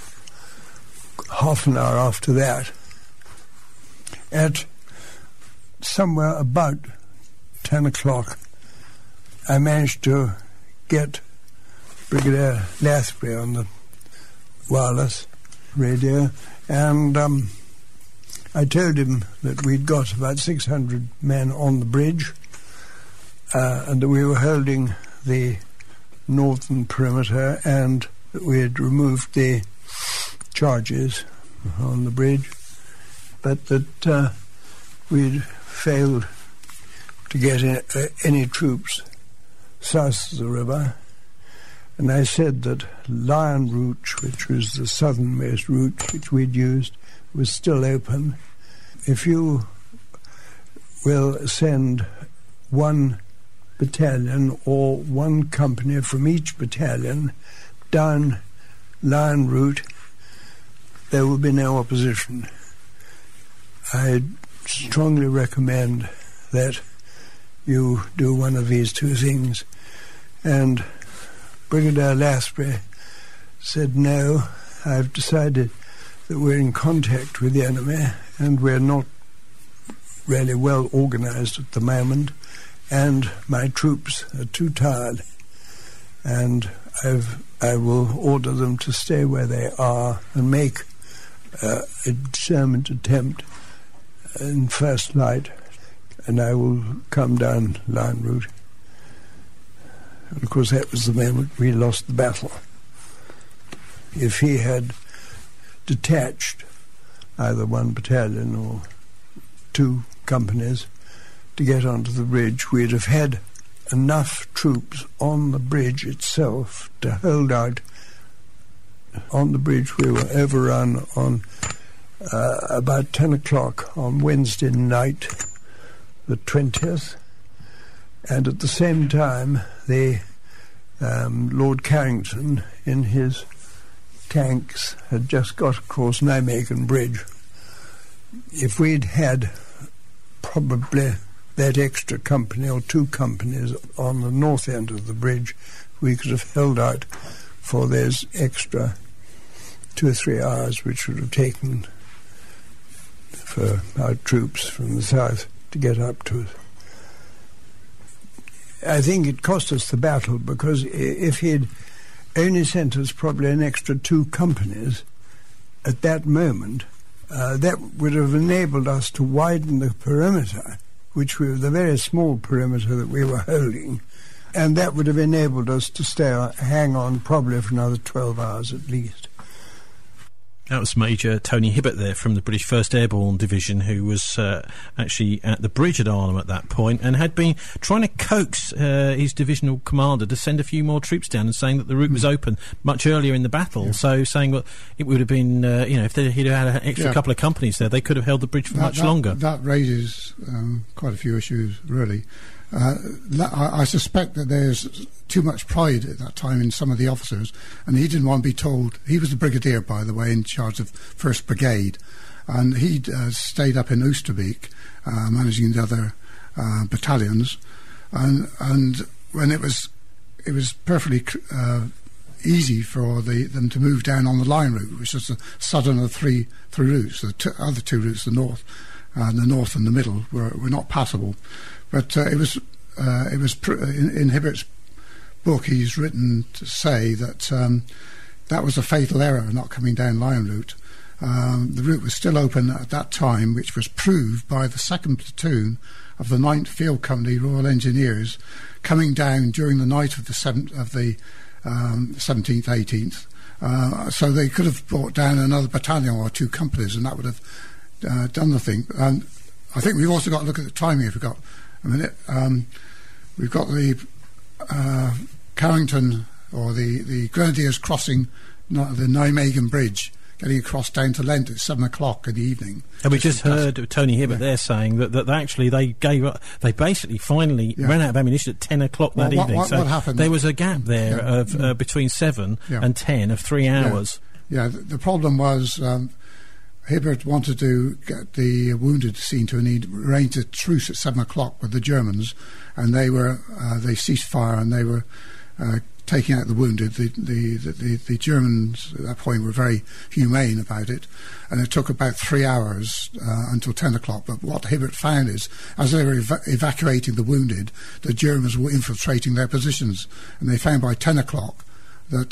[SPEAKER 8] half an hour after that, at somewhere about 10 o'clock, I managed to get Brigadier Lathbury on the wireless radio, and I told him that we'd got about 600 men on the bridge, and that we were holding the northern perimeter, and that we had removed the charges on the bridge, but that we'd failed to get any troops south of the river. And I said that Lion Route, which was the southernmost route which we'd used, was still open. If you will send one battalion or one company from each battalion down Lion Route, there will be no opposition. I strongly recommend that you do one of these two things. And Brigadier Lathbury said, no, I've decided that we're in contact with the enemy and we're not really well organised at the moment, and my troops are too tired, and I will order them to stay where they are and make a determined attempt in first light, and I will come down Line Route. And of course that was the moment we lost the battle. If he had detached either one battalion or two companies to get onto the bridge, we'd have had enough troops on the bridge itself to hold out. On the bridge we were overrun on about 10 o'clock on Wednesday night, the 20th, and at the same time the Lord Carrington in his tanks had just got across Nijmegen Bridge. If we'd had probably that extra company or two companies on the north end of the bridge, we could have held out for those extra 2 or 3 hours which would have taken for our troops from the south to get up to us. I think it cost us the battle, because if he'd only sent us probably an extra 2 companies at that moment, that would have enabled us to widen the perimeter, which was the very small perimeter that we were holding, and that would have enabled us to hang on probably for another 12 hours at least.
[SPEAKER 1] That was Major Tony Hibbert there from the British 1st Airborne Division, who was actually at the bridge at Arnhem at that point and had been trying to coax his divisional commander to send a few more troops down, and saying that the route was open much earlier in the battle. Yeah. So saying, well, it would have been, if he'd had an extra couple of companies there, they could have held the bridge for much longer. That
[SPEAKER 2] raises quite a few issues, really. I suspect that there's too much pride at that time in some of the officers, and he didn't want to be told. He was the brigadier, by the way, in charge of 1st Brigade, and he'd stayed up in Oosterbeek managing the other battalions, and when it was perfectly easy for them to move down on the line route, which is the southern of the three routes. The other 2 routes, the north and the middle, were not passable. But it was in Hibbert's book, he's written to say that that was a fatal error, not coming down Lion Route. The route was still open at that time, which was proved by the 2nd Platoon of the 9th Field Company Royal Engineers coming down during the night of the 17th, 18th. So they could have brought down another battalion or 2 companies, and that would have done the thing. I think we've also got to look at the timing. If we've got a minute, we've got the Carrington, or the Grenadiers crossing the Nijmegen Bridge, getting across down to Lent at 7 o'clock in the evening. And we just heard Tony Hibbert there saying that actually they gave up. They basically finally ran out of ammunition at 10 o'clock that evening. What happened? There was a gap there of between 7 and 10 of 3 hours. Yeah, the problem was Hibbert wanted to get the wounded seen to, and he arranged a truce at 7 o'clock with the Germans, and they ceased fire, and they were taking out the wounded. The Germans at that point were very humane about it, and it took about 3 hours until 10 o'clock. But what Hibbert found is, as they were evacuating the wounded, the Germans were infiltrating their positions, and they found by 10 o'clock that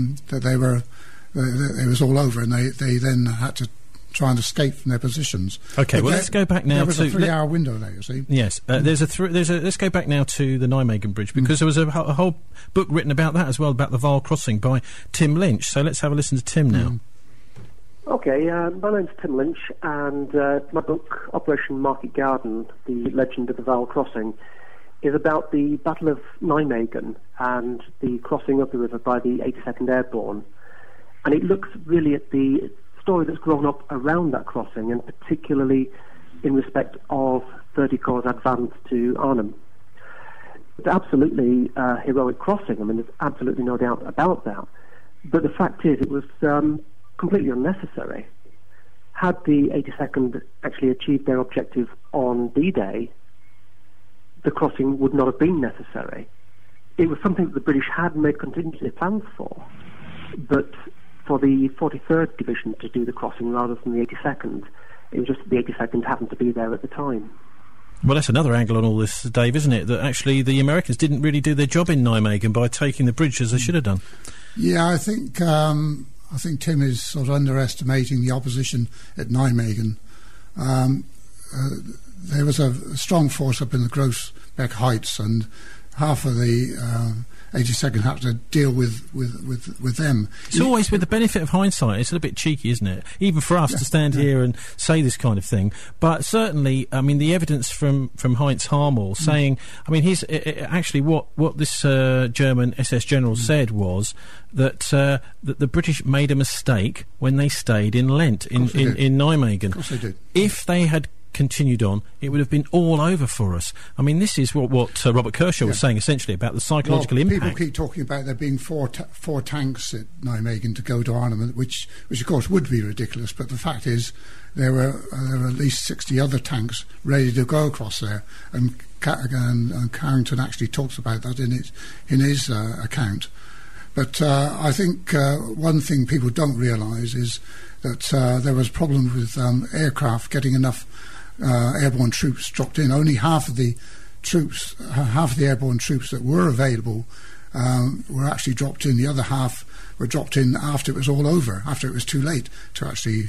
[SPEAKER 2] it was all over, and they then had to try and escape from their positions.
[SPEAKER 1] Okay, well, let's go back now.
[SPEAKER 2] There was a 3-hour window there, you see.
[SPEAKER 1] Yes, let's go back now to the Nijmegen Bridge, because there was a whole book written about that as well, about the Vaal crossing by Tim Lynch. So let's have a listen to Tim now.
[SPEAKER 9] Okay, my name's Tim Lynch, and my book, Operation Market Garden, The Legend of the Vaal Crossing, is about the Battle of Nijmegen and the crossing of the river by the 82nd Airborne. And it looks really at the story that's grown up around that crossing, and particularly in respect of 30 Corps' advance to Arnhem. It's absolutely a heroic crossing. I mean, there's absolutely no doubt about that. But the fact is, it was completely unnecessary. Had the 82nd actually achieved their objective on D-Day, the crossing would not have been necessary. It was something that the British had made contingency plans for, but for the 43rd Division to do the crossing rather than the 82nd, it was just that the 82nd happened to be there at the time.
[SPEAKER 1] Well, that's another angle on all this, Dave, isn't it? That actually the Americans didn't really do their job in Nijmegen by taking the bridge as they should have done. Yeah,
[SPEAKER 2] I think Tim is sort of underestimating the opposition at Nijmegen. There was a strong force up in the Groesbeck Heights, and half of the 82nd had to deal with them.
[SPEAKER 1] It's always, with the benefit of hindsight, it's a little bit cheeky, isn't it? Even for us to stand here and say this kind of thing. But certainly, I mean, the evidence from Heinz Harmel saying, I mean, he's actually what this German SS general said was that the British made a mistake when they stayed in Lent in Nijmegen.
[SPEAKER 2] Of course they did.
[SPEAKER 1] If they had continued on, it would have been all over for us. I mean, this is what Robert Kershaw was saying essentially about the psychological impact.
[SPEAKER 2] People keep talking about there being four tanks at Nijmegen to go to Arnhem, which of course would be ridiculous, but the fact is there were at least 60 other tanks ready to go across there, and Carrington actually talks about that in his account. But I think one thing people don't realise is that there was problems with aircraft getting enough airborne troops dropped in. Only half of the airborne troops that were available were actually dropped in. The other half were dropped in after it was all over, after it was too late to actually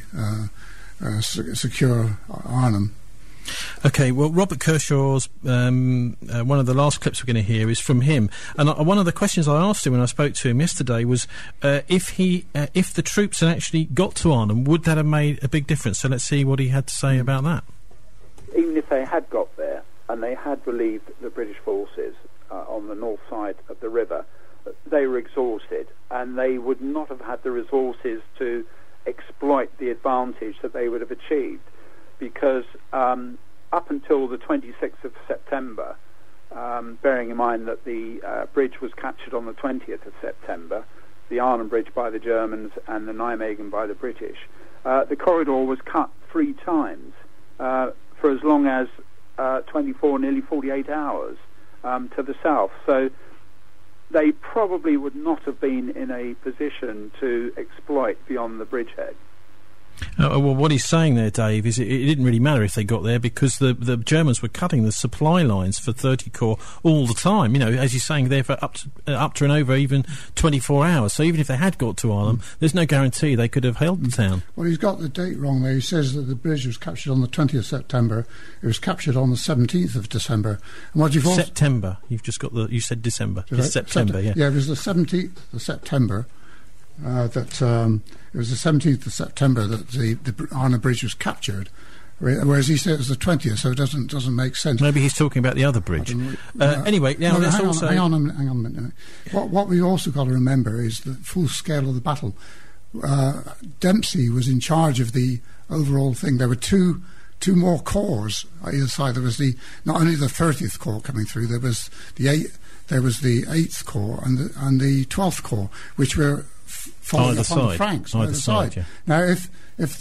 [SPEAKER 2] secure Arnhem.
[SPEAKER 1] Okay, well, Robert Kershaw's one of the last clips we're going to hear is from him, and one of the questions I asked him when I spoke to him yesterday was if the troops had actually got to Arnhem, would that have made a big difference? So let's see what he had to say about that.
[SPEAKER 7] Even if they had got there and they had relieved the British forces on the north side of the river, they were exhausted, and they would not have had the resources to exploit the advantage that they would have achieved, because up until the 26th of September, bearing in mind that the bridge was captured on the 20th of September, the Arnhem Bridge by the Germans and the Nijmegen by the British, the corridor was cut 3 times for as long as 24, nearly 48 hours to the south. So they probably would not have been in a position to exploit beyond the bridgehead.
[SPEAKER 1] Well, what he's saying there, Dave, is it didn't really matter if they got there, because the Germans were cutting the supply lines for 30 Corps all the time. You know, as you're saying, there for up to and over even 24 hours. So even if they had got to Arnhem, there's no guarantee they could have held the town.
[SPEAKER 2] Well, he's got the date wrong there. He says that the bridge was captured on the 20th of September. It was captured on the 17th of December. And what you've
[SPEAKER 1] September. You've just got you said December. It's September, yeah.
[SPEAKER 2] Yeah, it was the 17th of September. It was the 17th of September that the Arnhem Bridge was captured, whereas he said it was the 20th, so it doesn't make sense.
[SPEAKER 1] Maybe he's talking about the other bridge. Anyway, now let's also...
[SPEAKER 2] Hang on a minute. What we've also got to remember is the full scale of the battle. Dempsey was in charge of the overall thing. There were two more corps on either side. There was not only the 30th Corps coming through, there was the 8th Corps and the 12th Corps, which were following up on the Franks on either side. Yeah. Now, if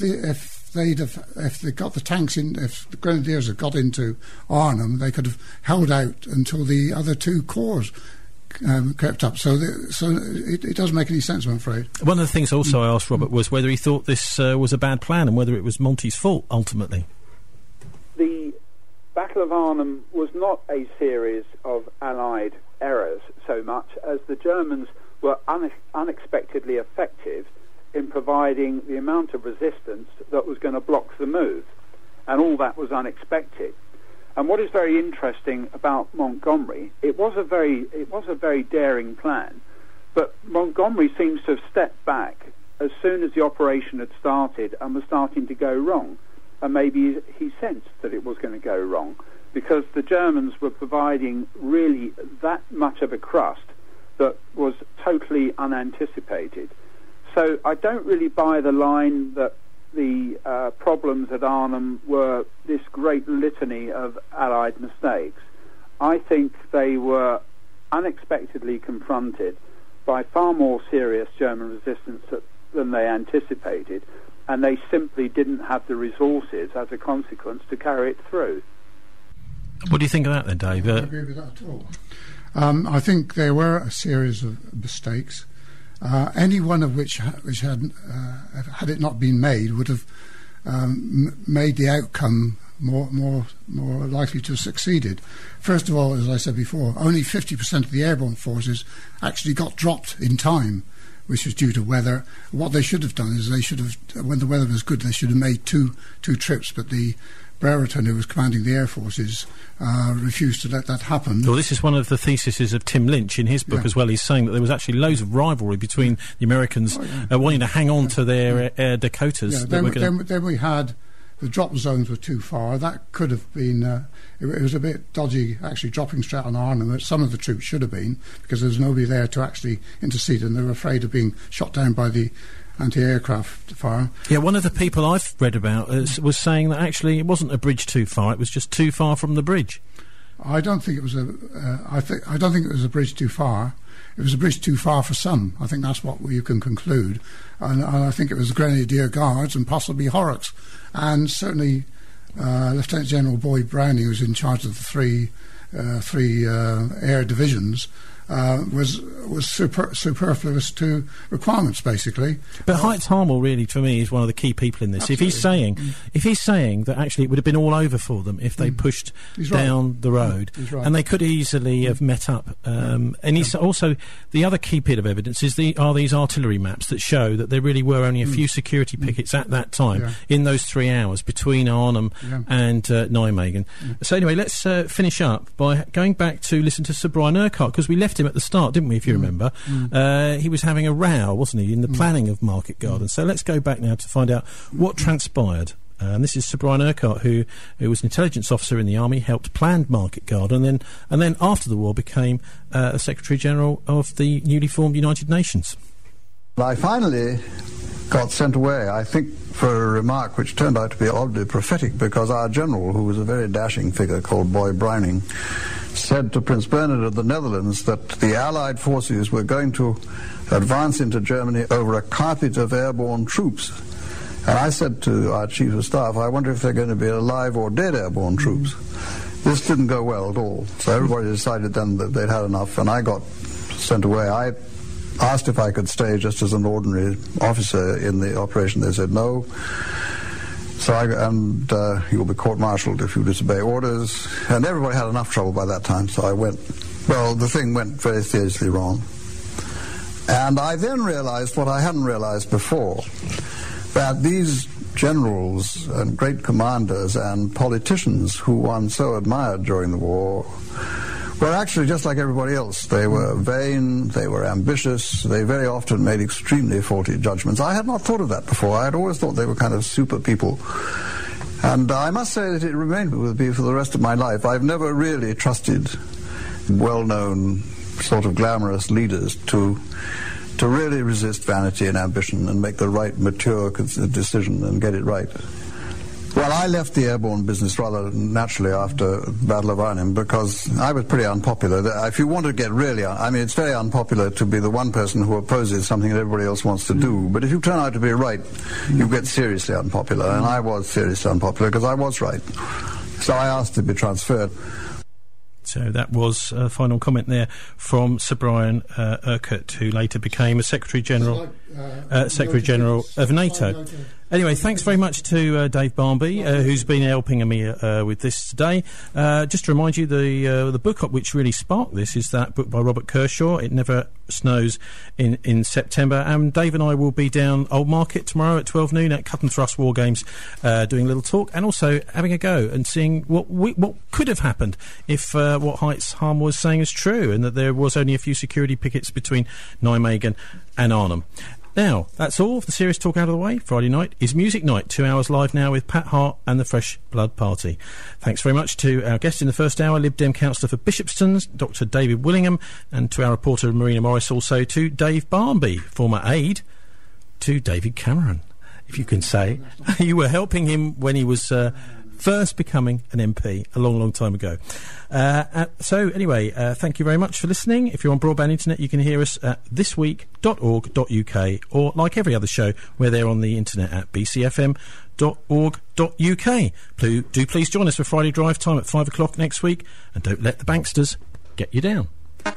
[SPEAKER 2] they got the tanks in, if the Grenadiers had got into Arnhem, they could have held out until the other 2 corps crept up. So it doesn't make any sense, I'm afraid.
[SPEAKER 1] One of the things also I asked Robert was whether he thought this was a bad plan and whether it was Monty's fault, ultimately.
[SPEAKER 7] The Battle of Arnhem was not a series of Allied errors so much as the Germans were unexpectedly effective in providing the amount of resistance that was going to block the move, and all that was unexpected. And what is very interesting about Montgomery, it was a very daring plan, but Montgomery seems to have stepped back as soon as the operation had started and was starting to go wrong. And maybe he sensed that it was going to go wrong, because the Germans were providing really that much of a crust that was totally unanticipated. So I don't really buy the line that the problems at Arnhem were this great litany of Allied mistakes. I think they were unexpectedly confronted by far more serious German resistance than they anticipated, and they simply didn't have the resources as a consequence to carry it through.
[SPEAKER 1] What do you think of that then, Dave?
[SPEAKER 2] I don't agree with that at all. I think there were a series of mistakes, any one of which had it not been made, would have made the outcome more likely to have succeeded. First of all, as I said before, only 50% of the airborne forces actually got dropped in time, which was due to weather. What they should have done is they should have, when the weather was good, they should have made two trips, but the Brereton, who was commanding the air forces, refused to let that happen.
[SPEAKER 1] Well, this is one of the theses of Tim Lynch in his book as well. He's saying that there was actually loads of rivalry between the Americans wanting to hang on to their air Dakotas.
[SPEAKER 2] Yeah, then we had the drop zones were too far. That could have been... it was a bit dodgy, actually, dropping straight on Arnhem. Some of the troops should have been, because there was nobody there to actually intercede, and they were afraid of being shot down by the anti-aircraft fire.
[SPEAKER 1] Yeah, one of the people I've read about was saying that actually it wasn't a bridge too far; it was just too far from the bridge.
[SPEAKER 2] I don't think it was I don't think it was a bridge too far. It was a bridge too far for some. I think that's what you can conclude. And I think it was the Grenadier Guards and possibly Horrocks, and certainly Lieutenant General Boyd Browning, who was in charge of the three air divisions. Was superfluous to requirements, basically.
[SPEAKER 1] But Heitz Harmel, really, for me, is one of the key people in this. Absolutely. If he's saying that actually it would have been all over for them if they pushed down the road, and they could easily have met up. And he's also, the other key bit of evidence is these artillery maps that show that there really were only a few security pickets at that time in those 3 hours between Arnhem and Nijmegen. So anyway, let's finish up by going back to listen to Sir Brian Urquhart, because we left him at the start, didn't we, if you remember? He was having a row, wasn't he, in the planning of Market Garden. So let's go back now to find out what transpired. And this is Sir Brian Urquhart, who was an intelligence officer in the army, helped plan Market Garden, and then after the war became a Secretary-General of the newly formed United Nations.
[SPEAKER 3] I finally got sent away, I think, for a remark which turned out to be oddly prophetic, because our general, who was a very dashing figure called Boyd Browning, said to Prince Bernhard of the Netherlands that the Allied forces were going to advance into Germany over a carpet of airborne troops. And I said to our Chief of Staff, I wonder if they're going to be alive or dead airborne troops. This didn't go well at all. So everybody decided then that they'd had enough, and I got sent away. I asked if I could stay just as an ordinary officer in the operation. They said no. So you will be court-martialed if you disobey orders. And everybody had enough trouble by that time, so I went. Well, the thing went very seriously wrong. And I then realized what I hadn't realized before, that these generals and great commanders and politicians who one so admired during the war were actually just like everybody else. They were vain, they were ambitious, they very often made extremely faulty judgments. I had not thought of that before. I had always thought they were kind of super people. And I must say that it remained with me for the rest of my life. I've never really trusted well-known, sort of glamorous leaders to really resist vanity and ambition and make the right mature decision and get it right. Well, I left the airborne business rather naturally after the Battle of Arnhem, because I was pretty unpopular. If you want to get really... it's very unpopular to be the one person who opposes something that everybody else wants to do. But if you turn out to be right, you get seriously unpopular. And I was seriously unpopular because I was right. So I asked to be transferred.
[SPEAKER 1] So that was a final comment there from Sir Brian Urquhart, who later became a Secretary General of NATO. Anyway, thanks very much to Dave Barnby, who's been helping me with this today. Just to remind you, the book which really sparked this is that book by Robert Kershaw, It Never Snows in September. And Dave and I will be down Old Market tomorrow at 12 noon at Cut and Thrust War Games, doing a little talk and also having a go and seeing what could have happened if what Heights Harm was saying is true, and that there was only a few security pickets between Nijmegen and Arnhem. Now, that's all of the serious talk out of the way. Friday night is Music Night, 2 hours live now with Pat Hart and the Fresh Blood Party. Thanks very much to our guest in the first hour, Lib Dem Councillor for Bishopston, Dr David Willingham, and to our reporter Marina Morris, also to Dave Barnby, former aide to David Cameron, if you can say. You were helping him when he was first becoming an MP a long, long time ago. So anyway, thank you very much for listening. If you're on broadband internet, you can hear us at thisweek.org.uk, or like every other show, we're there on the internet at bcfm.org.uk. Do please join us for Friday Drive Time at 5 o'clock next week, and don't let the banksters get you down.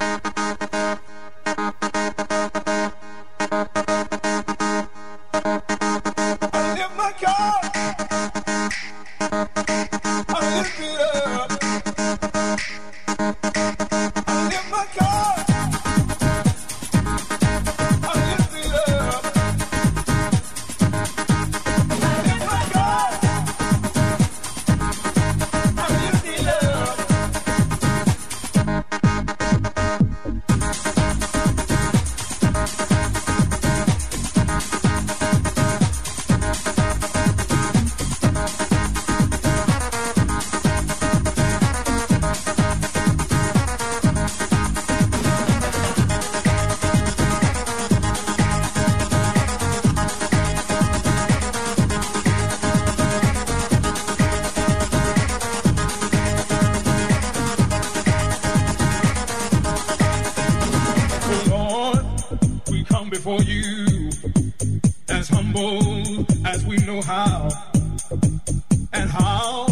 [SPEAKER 10] Before you, as humble as we know how, and how